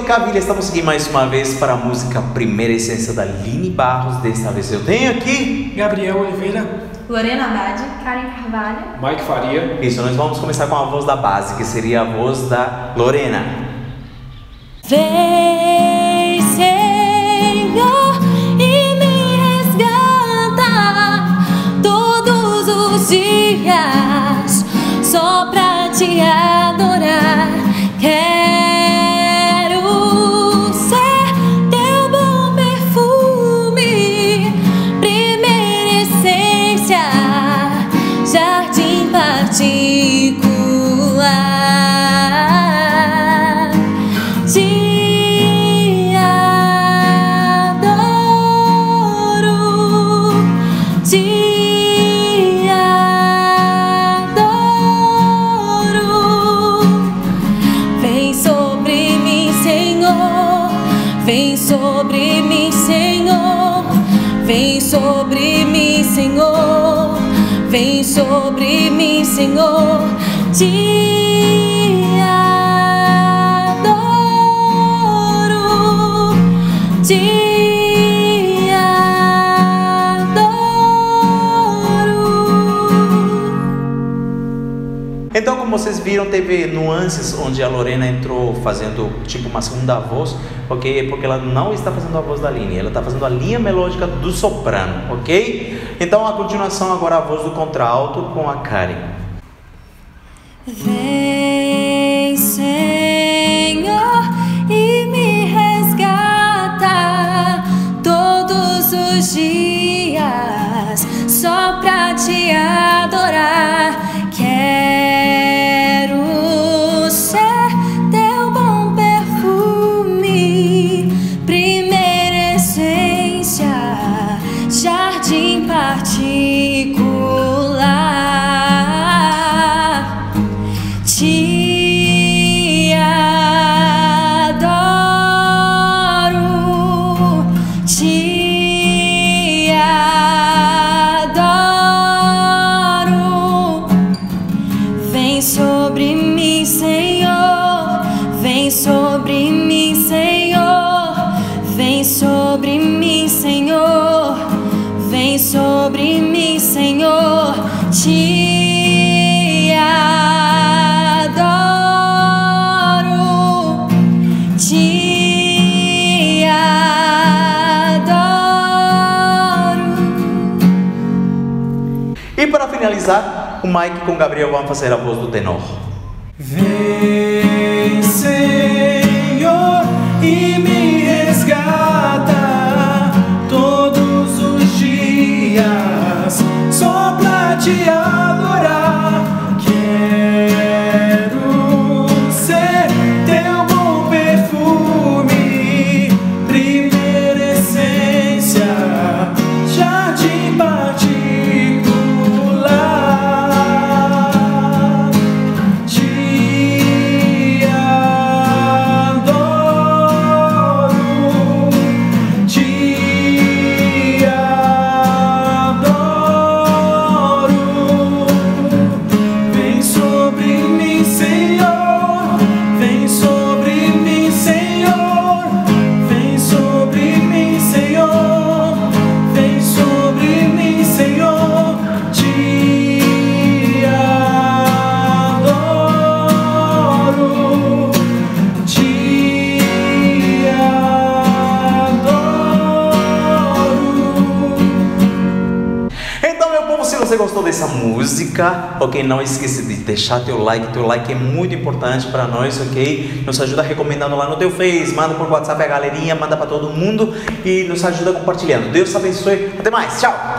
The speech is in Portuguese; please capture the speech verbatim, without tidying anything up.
Cavilha, estamos aqui mais uma vez para a música Primeira Essência da Aline Barros. Desta vez eu tenho aqui Gabriel Oliveira, Lorena Abad, Karen Carvalho, Mike Faria. Isso, nós vamos começar com a voz da base, que seria a voz da Lorena. Vem, Senhor, e me resgata todos os dias, só pra te adorar. Quero ser teu bom perfume, primeira essência, jardim particular. Te adoro, te adoro. Vem sobre mim, Senhor, vem sobre mim, Senhor, vem sobre mim, Senhor, vem sobre mim, Senhor. Te adoro, te adoro. Então, como vocês viram, teve nuances onde a Lorena entrou fazendo tipo uma segunda voz, ok? Porque ela não está fazendo a voz da Aline, ela está fazendo a linha melódica do soprano, ok? Então, a continuação agora a voz do contralto com a Karen. Vem, Senhor, e me resgata todos os dias, só pra te adorar. Quero ser teu bom perfume, primeira essência, jardim particular. Te adoro, te adoro. Vem sobre mim, Senhor, vem sobre mim, Senhor, vem sobre mim, Senhor, vem sobre mim, Senhor. Te adoro, te adoro. E para finalizar, o Mike com o Gabriel vão fazer a voz do tenor. Vem, Senhor, e me resgata todos os dias, só pra te adorar. Quero ser teu bom perfume, primeira essência, jardim particular. Te adoro, te adoro. Vem sobre mim, Senhor, vem sobre mim, Senhor, vem sobre mim, Senhor, vem sobre mim, Senhor. Te adoro, te adoro. Então, meu povo, se você gostou dessa música, ok, não esqueça de deixar teu like, teu like é muito importante para nós, ok? Nos ajuda recomendando lá no teu Face, manda por WhatsApp a galerinha, manda para todo mundo e nos ajuda compartilhando. Deus te abençoe, até mais, tchau!